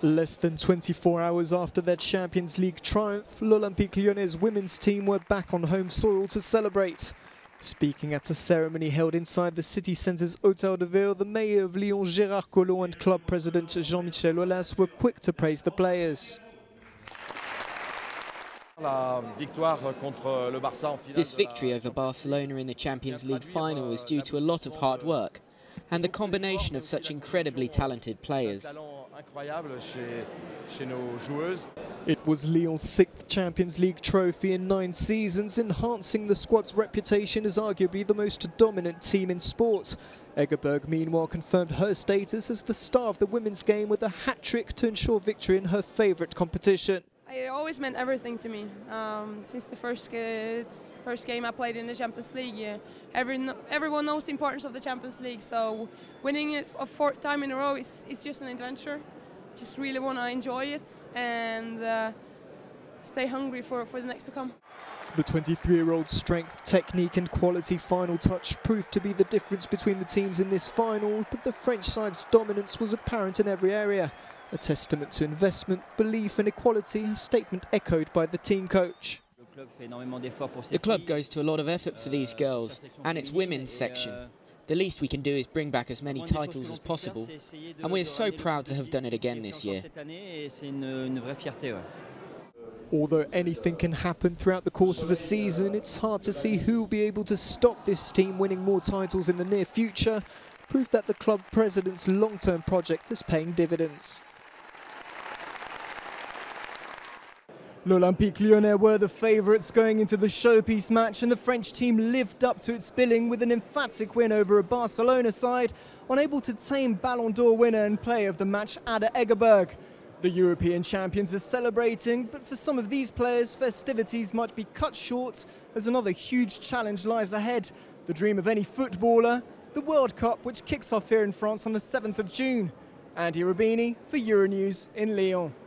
Less than 24 hours after their Champions League triumph, l'Olympique Lyonnais women's team were back on home soil to celebrate. Speaking at a ceremony held inside the city centre's Hôtel de Ville, the mayor of Lyon, Gérard Collomb, and club president Jean-Michel Aulas were quick to praise the players. This victory over Barcelona in the Champions League final was due to a lot of hard work and the combination of such incredibly talented players. It was Lyon's 6th Champions League trophy in 9 seasons, enhancing the squad's reputation as arguably the most dominant team in sport. Egerberg meanwhile confirmed her status as the star of the women's game with a hat-trick to ensure victory in her favourite competition. It always meant everything to me. Since the first game I played in the Champions League, everyone knows the importance of the Champions League, so winning it a 4th time in a row is just an adventure. Just really want to enjoy it and stay hungry for the next to come. The 23-year-old's strength, technique and quality final touch proved to be the difference between the teams in this final, but the French side's dominance was apparent in every area. A testament to investment, belief and equality, a statement echoed by the team coach. The club goes to a lot of effort for these girls and its women's section. The least we can do is bring back as many titles as possible, and we are so proud to have done it again this year. Although anything can happen throughout the course of a season, it's hard to see who will be able to stop this team winning more titles in the near future, proof that the club president's long-term project is paying dividends. L'Olympique Lyonnais were the favourites going into the showpiece match, and the French team lived up to its billing with an emphatic win over a Barcelona side, unable to tame Ballon d'Or winner and player of the match Ada Egerberg. The European champions are celebrating, but for some of these players, festivities might be cut short as another huge challenge lies ahead. The dream of any footballer, the World Cup, which kicks off here in France on the 7th of June. Andy Rubini for Euronews in Lyon.